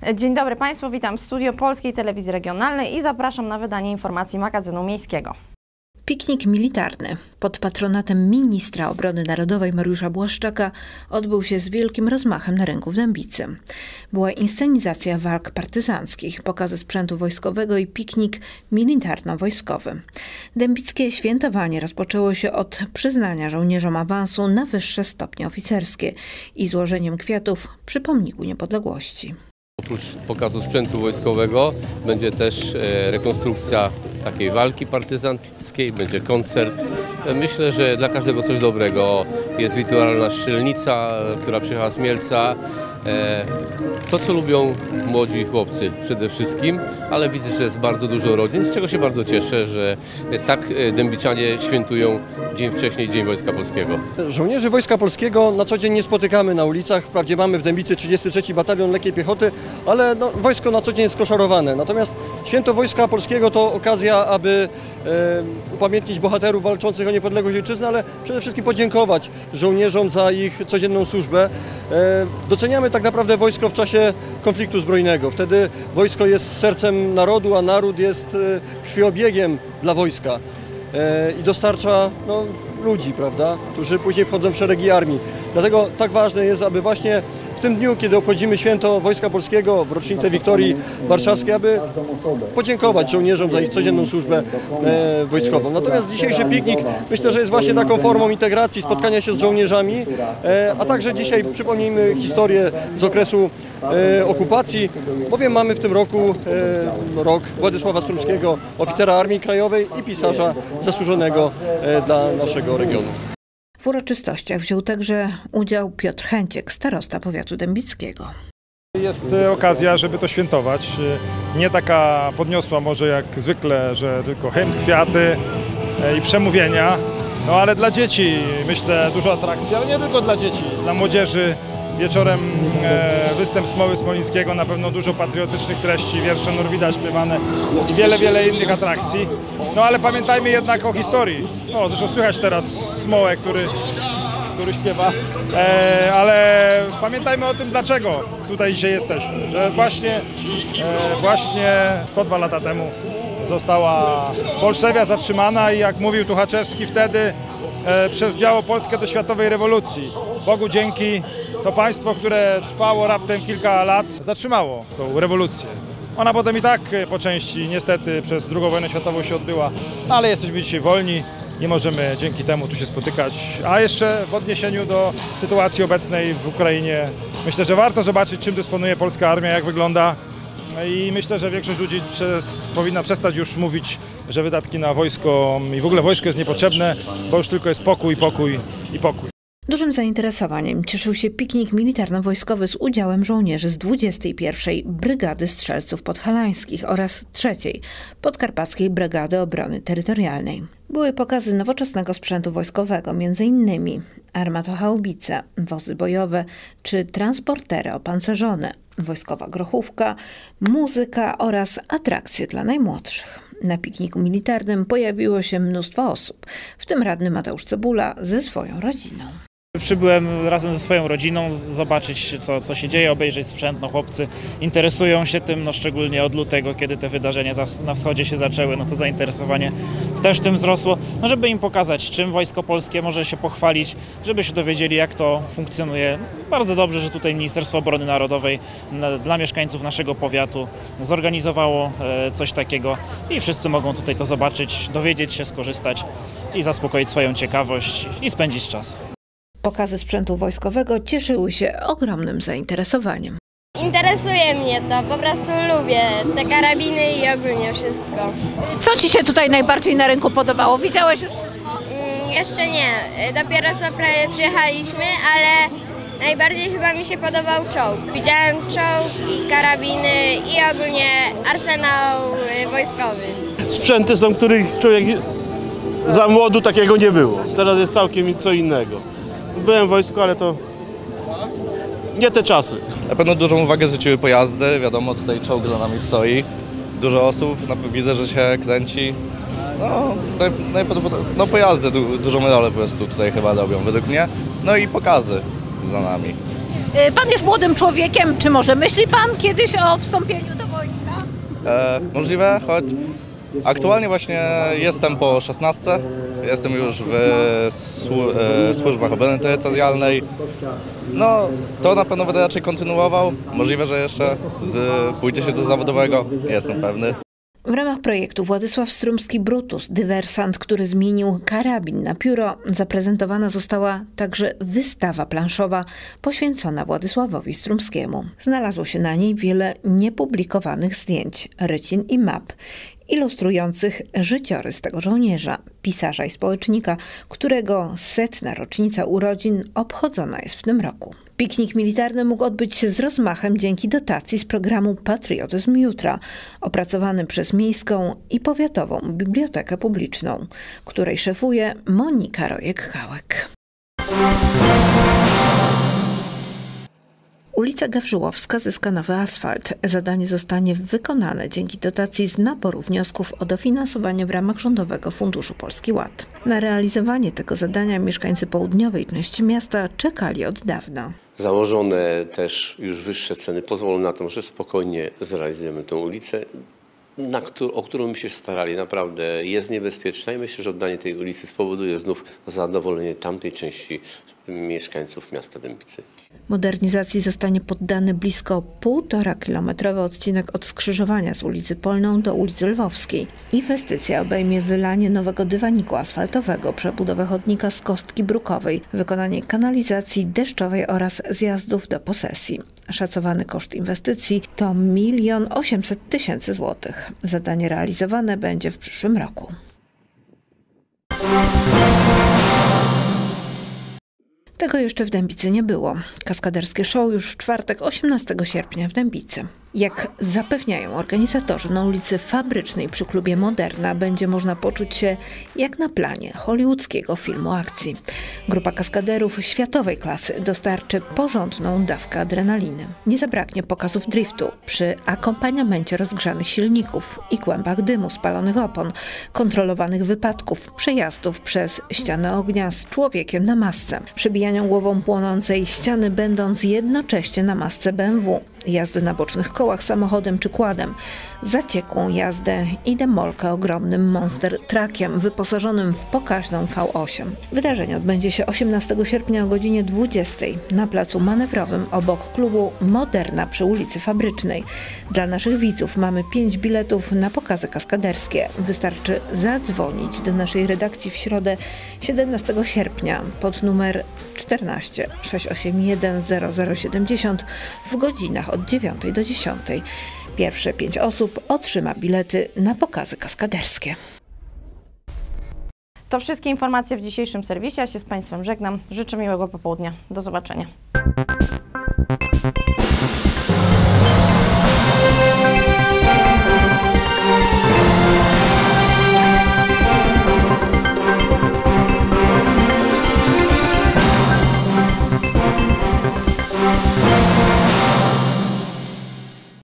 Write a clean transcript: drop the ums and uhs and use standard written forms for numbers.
Dzień dobry Państwu, witam w studio Polskiej Telewizji Regionalnej i zapraszam na wydanie informacji magazynu miejskiego. Piknik militarny pod patronatem ministra obrony narodowej Mariusza Błaszczaka odbył się z wielkim rozmachem na rynku w Dębicy. Była inscenizacja walk partyzanckich, pokazy sprzętu wojskowego i piknik militarno-wojskowy. Dębickie świętowanie rozpoczęło się od przyznania żołnierzom awansu na wyższe stopnie oficerskie i złożeniem kwiatów przy pomniku niepodległości. Oprócz pokazu sprzętu wojskowego będzie też rekonstrukcja takiej walki partyzanckiej, będzie koncert. Myślę, że dla każdego coś dobrego. Jest wirtualna strzelnica, która przyjechała z Mielca. To, co lubią młodzi chłopcy przede wszystkim, ale widzę, że jest bardzo dużo rodzin, z czego się bardzo cieszę, że tak dębiczanie świętują dzień wcześniej Dzień Wojska Polskiego. Żołnierzy Wojska Polskiego na co dzień nie spotykamy na ulicach. Wprawdzie mamy w Dębicy 33 Batalion Lekkiej Piechoty, ale wojsko na co dzień jest skoszarowane. Natomiast Święto Wojska Polskiego to okazja, aby upamiętnić bohaterów walczących o niepodległość ojczyzny, ale przede wszystkim podziękować żołnierzom za ich codzienną służbę. Doceniamy tak naprawdę wojsko w czasie konfliktu zbrojnego. Wtedy wojsko jest sercem narodu, a naród jest krwiobiegiem dla wojska i dostarcza ludzi, prawda, którzy później wchodzą w szeregi armii. Dlatego tak ważne jest, aby właśnie w tym dniu, kiedy obchodzimy Święto Wojska Polskiego, w rocznicę Wiktorii Warszawskiej, aby podziękować żołnierzom za ich codzienną służbę wojskową. Natomiast dzisiejszy piknik myślę, że jest właśnie taką formą integracji, spotkania się z żołnierzami, a także dzisiaj przypomnijmy historię z okresu okupacji, bowiem mamy w tym roku rok Władysława Strumskiego, oficera Armii Krajowej i pisarza zasłużonego dla naszego regionu. W uroczystościach wziął także udział Piotr Chęciek, starosta powiatu dębickiego. Jest okazja, żeby to świętować. Nie taka podniosła może jak zwykle, że tylko hymn, kwiaty i przemówienia, ale dla dzieci myślę dużo atrakcji, ale nie tylko dla dzieci, dla młodzieży. Wieczorem występ Smoły Smolińskiego, na pewno dużo patriotycznych treści, wiersze Norwida śpiewane i wiele innych atrakcji. Ale pamiętajmy jednak o historii. Zresztą słychać teraz Smołę, który śpiewa, ale pamiętajmy o tym, dlaczego tutaj dzisiaj jesteśmy. Że właśnie 102 lata temu została Bolszewia zatrzymana i jak mówił Tuchaczewski wtedy, przez Białopolskę do światowej rewolucji. Bogu dzięki, to państwo, które trwało raptem kilka lat, zatrzymało tą rewolucję. Ona potem i tak po części niestety przez II wojnę światową się odbyła, ale jesteśmy dzisiaj wolni i możemy dzięki temu tu się spotykać. A jeszcze w odniesieniu do sytuacji obecnej w Ukrainie, myślę, że warto zobaczyć, czym dysponuje polska armia, jak wygląda. I myślę, że większość ludzi powinna przestać już mówić, że wydatki na wojsko i w ogóle wojsko jest niepotrzebne, bo już tylko jest pokój. Dużym zainteresowaniem cieszył się piknik militarno-wojskowy z udziałem żołnierzy z 21. Brygady Strzelców Podhalańskich oraz 3. Podkarpackiej Brygady Obrony Terytorialnej. Były pokazy nowoczesnego sprzętu wojskowego, m.in. armatochaubice, wozy bojowe czy transportery opancerzone, wojskowa grochówka, muzyka oraz atrakcje dla najmłodszych. Na pikniku militarnym pojawiło się mnóstwo osób, w tym radny Mateusz Cebula ze swoją rodziną. Przybyłem razem ze swoją rodziną zobaczyć, co się dzieje, obejrzeć sprzęt. Chłopcy interesują się tym, szczególnie od lutego, kiedy te wydarzenia na wschodzie się zaczęły, to zainteresowanie też tym wzrosło, żeby im pokazać, czym Wojsko Polskie może się pochwalić, żeby się dowiedzieli, jak to funkcjonuje. Bardzo dobrze, że tutaj Ministerstwo Obrony Narodowej dla mieszkańców naszego powiatu zorganizowało coś takiego i wszyscy mogą tutaj to zobaczyć, dowiedzieć się, skorzystać i zaspokoić swoją ciekawość i spędzić czas. Pokazy sprzętu wojskowego cieszyły się ogromnym zainteresowaniem. Interesuje mnie to, po prostu lubię te karabiny i ogólnie wszystko. Co Ci się tutaj najbardziej na rynku podobało? Widziałeś już wszystko? Jeszcze nie, dopiero co prawie przyjechaliśmy, ale najbardziej chyba mi się podobał czołg. Widziałem czołg i karabiny i ogólnie arsenał wojskowy. Sprzęty są, których człowiek za młodu takiego nie było. Teraz jest całkiem co innego. Byłem w wojsku, ale to nie te czasy. Na pewno dużą uwagę zwróciły pojazdy, wiadomo, tutaj czołg za nami stoi. Dużo osób, widzę, że się kręci. Pojazdy dużą rolę po prostu tutaj chyba robią według mnie. I pokazy za nami. Pan jest młodym człowiekiem, czy może myśli pan kiedyś o wstąpieniu do wojska? Możliwe, choć aktualnie właśnie jestem po 16. Jestem już w służbach obrony terytorialnej. No, to na pewno będę raczej kontynuował. Możliwe, że jeszcze pójdzie się do zawodowego, nie jestem pewny. W ramach projektu Władysław Strumski-Brutus, dywersant, który zmienił karabin na pióro, zaprezentowana została także wystawa planszowa poświęcona Władysławowi Strumskiemu. Znalazło się na niej wiele niepublikowanych zdjęć, rycin i map, ilustrujących życiorys tego żołnierza, pisarza i społecznika, którego 100. rocznica urodzin obchodzona jest w tym roku. Piknik militarny mógł odbyć się z rozmachem dzięki dotacji z programu Patriotyzm Jutra, opracowany przez Miejską i Powiatową Bibliotekę Publiczną, której szefuje Monika Rojek-Kałek. Ulica Gawrzyłowska zyska nowy asfalt. Zadanie zostanie wykonane dzięki dotacji z naboru wniosków o dofinansowanie w ramach Rządowego Funduszu Polski Ład. Na realizowanie tego zadania mieszkańcy południowej części miasta czekali od dawna. Założone też już wyższe ceny pozwolą na to, że spokojnie zrealizujemy tę ulicę, o którą my się starali. Naprawdę jest niebezpieczna i myślę, że oddanie tej ulicy spowoduje znów zadowolenie tamtej części mieszkańców miasta Dębicy. Modernizacji zostanie poddany blisko 1,5-kilometrowy odcinek od skrzyżowania z ulicy Polną do ulicy Lwowskiej. Inwestycja obejmie wylanie nowego dywaniku asfaltowego, przebudowę chodnika z kostki brukowej, wykonanie kanalizacji deszczowej oraz zjazdów do posesji. Szacowany koszt inwestycji to 1 800 000 złotych. Zadanie realizowane będzie w przyszłym roku. Tego jeszcze w Dębicy nie było. Kaskaderskie show już w czwartek 18 sierpnia w Dębicy. Jak zapewniają organizatorzy, na ulicy Fabrycznej przy klubie Moderna będzie można poczuć się jak na planie hollywoodzkiego filmu akcji. Grupa kaskaderów światowej klasy dostarczy porządną dawkę adrenaliny. Nie zabraknie pokazów driftu przy akompaniamencie rozgrzanych silników i kłębach dymu, spalonych opon, kontrolowanych wypadków, przejazdów przez ścianę ognia z człowiekiem na masce, przebijania głową płonącej ściany, będąc jednocześnie na masce BMW, jazdy na bocznych kołach samochodem czy kładem, zaciekłą jazdę i demolkę ogromnym monster truckiem wyposażonym w pokaźną V8. Wydarzenie odbędzie się 18 sierpnia o godzinie 20 na placu manewrowym obok klubu Moderna przy ulicy Fabrycznej. Dla naszych widzów mamy 5 biletów na pokazy kaskaderskie. Wystarczy zadzwonić do naszej redakcji w środę 17 sierpnia pod numer 14 681 0070 w godzinach od 9 do 10. Pierwsze 5 osób otrzyma bilety na pokazy kaskaderskie. To wszystkie informacje w dzisiejszym serwisie. Ja się z Państwem żegnam. Życzę miłego popołudnia. Do zobaczenia.